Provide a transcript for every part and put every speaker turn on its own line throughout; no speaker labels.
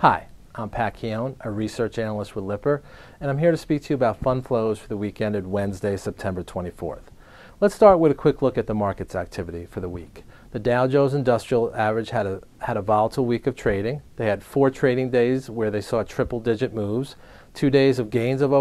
Hi, I'm Pat Keown, a research analyst with Lipper, and I'm here to speak to you about fund flows for the week ended Wednesday, September 24th. Let's start with a quick look at the market's activity for the week. The Dow Jones Industrial Average had a volatile week of trading. They had 4 trading days where they saw triple-digit moves, 2 days of gains of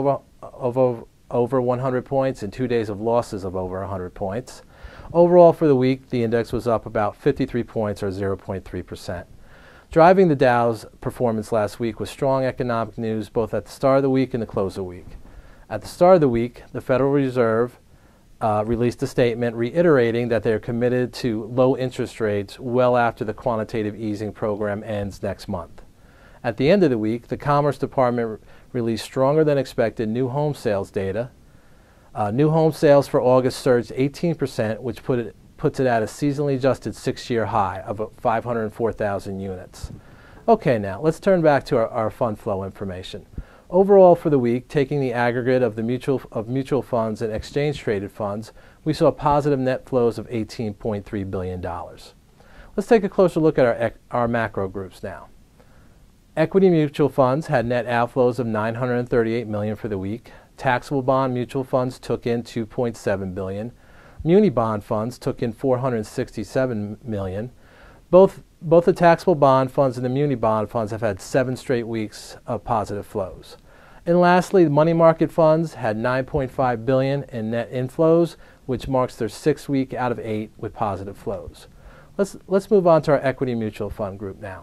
over 100 points, and 2 days of losses of over 100 points. Overall for the week, the index was up about 53 points or 0.3%. Driving the Dow's performance last week was strong economic news both at the start of the week and the close of the week. At the start of the week, the Federal Reserve released a statement reiterating that they are committed to low interest rates well after the quantitative easing program ends next month. At the end of the week, the Commerce Department released stronger than expected new home sales data. New home sales for August surged 18%, which puts it at a seasonally adjusted 6-year high of 504,000 units. Okay, now let's turn back to our fund flow information. Overall for the week, taking the aggregate of the mutual funds and exchange traded funds, we saw positive net flows of $18.3 billion. Let's take a closer look at our macro groups now. Equity mutual funds had net outflows of $938 million for the week. Taxable bond mutual funds took in $2.7 billion. Muni bond funds took in $467 million. Both the taxable bond funds and the muni bond funds have had 7 straight weeks of positive flows. And lastly, the money market funds had $9.5 billion in net inflows, which marks their 6th week out of 8 with positive flows. Let's move on to our equity mutual fund group now.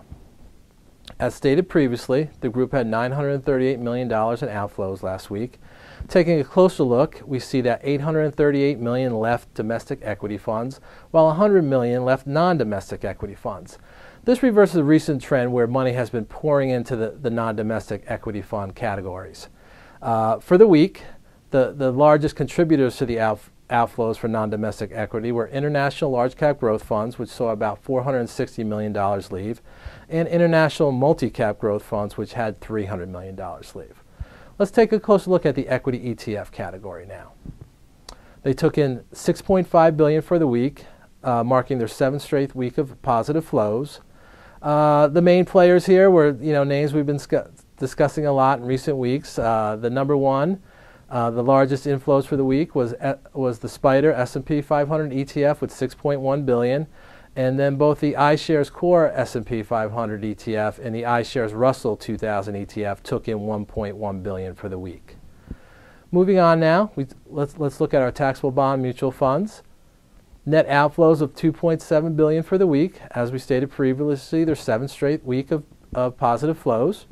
As stated previously, the group had $938 million in outflows last week. Taking a closer look, we see that $838 million left domestic equity funds, while $100 million left non-domestic equity funds. This reverses a recent trend where money has been pouring into the non-domestic equity fund categories. For the week, the largest contributors to the outflows for non-domestic equity were international large-cap growth funds, which saw about $460 million leave, and international multi-cap growth funds, which had $300 million leave. Let's take a closer look at the equity ETF category now. They took in $6.5 billion for the week, marking their 7th straight week of positive flows. The main players here were names we've been discussing a lot in recent weeks. The number one, the largest inflows for the week was the SPDR S&P 500 ETF with $6.1 billion. And then both the iShares Core S&P 500 ETF and the iShares Russell 2000 ETF took in $1.1 billion for the week. Moving on now, let's look at our taxable bond mutual funds. Net outflows of $2.7 billion for the week. As we stated previously, their 7th straight week of positive flows.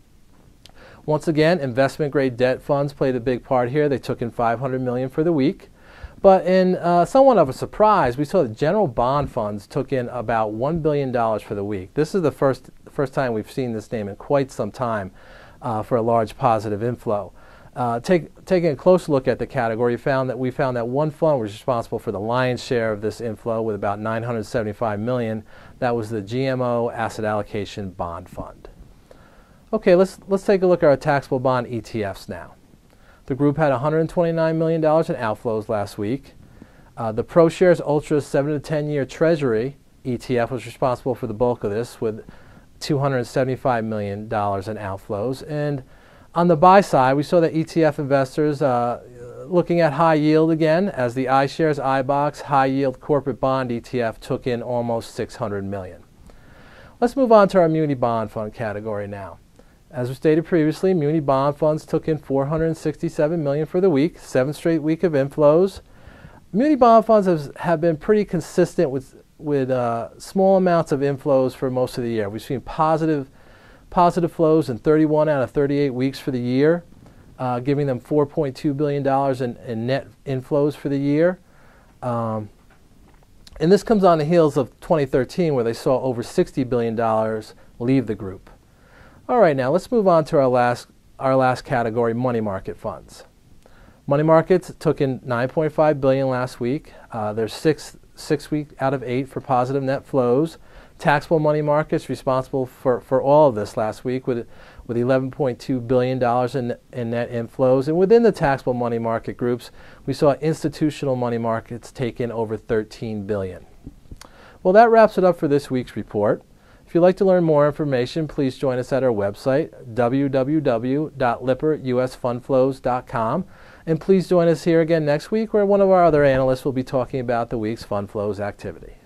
Once again, investment-grade debt funds played a big part here. They took in $500 million for the week. But in somewhat of a surprise, we saw that general bond funds took in about $1 billion for the week. This is the first time we've seen this name in quite some time for a large positive inflow. Taking a close look at the category, we found that one fund was responsible for the lion's share of this inflow with about $975 million. That was the GMO Asset Allocation Bond Fund. Okay, let's take a look at our taxable bond ETFs now. The group had $129 million in outflows last week. The ProShares Ultra 7 to 10 year Treasury ETF was responsible for the bulk of this with $275 million in outflows. And on the buy side, we saw that ETF investors looking at high yield again, as the iShares iBoxx High Yield Corporate Bond ETF took in almost $600 million. Let's move on to our muni bond fund category now. As we stated previously, muni bond funds took in $467 million for the week, 7th straight week of inflows. Muni bond funds have been pretty consistent with small amounts of inflows for most of the year. We've seen positive flows in 31 out of 38 weeks for the year, giving them $4.2 billion in net inflows for the year. And this comes on the heels of 2013, where they saw over $60 billion leave the group. All right, now let's move on to our last category, money market funds. Money markets took in $9.5 billion last week. Their 6th week out of 8 for positive net flows. Taxable money markets responsible for all of this last week with $11.2 billion in net inflows. And within the taxable money market groups, we saw institutional money markets take in over $13 billion. Well, that wraps it up for this week's report. If you'd like to learn more information, please join us at our website, www.lipperusfundflows.com. And please join us here again next week, where one of our other analysts will be talking about the week's fund flows activity.